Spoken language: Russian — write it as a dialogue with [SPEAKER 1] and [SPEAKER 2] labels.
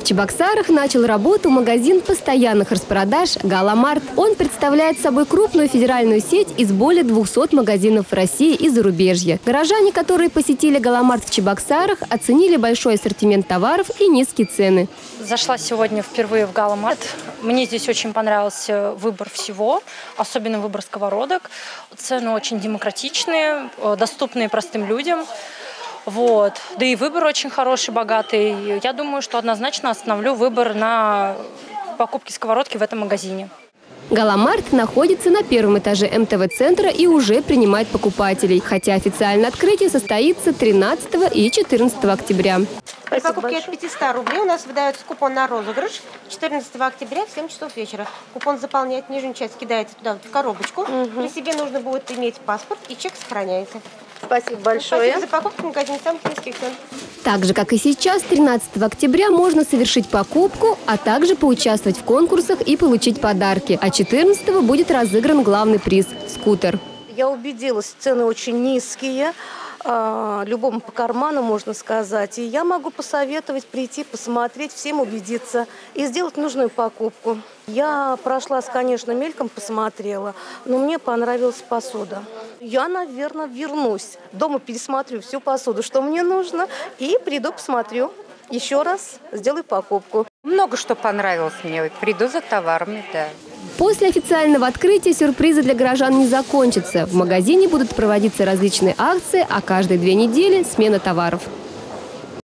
[SPEAKER 1] Чебоксарах начал работу магазин постоянных распродаж «Галамарт». Он представляет собой крупную федеральную сеть из более 200 магазинов в России и зарубежье. Горожане, которые посетили «Галамарт» в Чебоксарах, оценили большой ассортимент товаров и низкие цены.
[SPEAKER 2] Зашла сегодня впервые в «Галамарт». Мне здесь очень понравился выбор всего, особенно выбор сковородок. Цены очень демократичные, доступные простым людям. Вот. Да и выбор очень хороший, богатый. Я думаю, что однозначно остановлю выбор на покупке сковородки в этом магазине.
[SPEAKER 1] «Галамарт» находится на первом этаже МТВ-центра и уже принимает покупателей, хотя официальное открытие состоится 13 и 14 октября.
[SPEAKER 3] При покупке от 500 рублей у нас выдается купон на розыгрыш 14 октября в 7 часов вечера. Купон заполняет нижнюю часть, кидается туда в коробочку. При себе нужно будет иметь паспорт, и чек сохраняется.
[SPEAKER 4] Спасибо большое.
[SPEAKER 3] Спасибо за покупку в магазине самых низких цен.
[SPEAKER 1] Так же, как и сейчас, 13 октября можно совершить покупку, а также поучаствовать в конкурсах и получить подарки. А 14 будет разыгран главный приз – скутер.
[SPEAKER 4] Я убедилась, цены очень низкие. Любому по карману, можно сказать. И я могу посоветовать прийти, посмотреть, всем убедиться и сделать нужную покупку. Я прошлась, конечно, мельком посмотрела, но мне понравилась посуда. Я, наверное, вернусь. Дома пересмотрю всю посуду, что мне нужно, и приду, посмотрю. Еще раз сделаю покупку.
[SPEAKER 5] Много что понравилось мне. Приду за товарами, да.
[SPEAKER 1] После официального открытия сюрпризы для горожан не закончатся. В магазине будут проводиться различные акции, а каждые 2 недели смена товаров.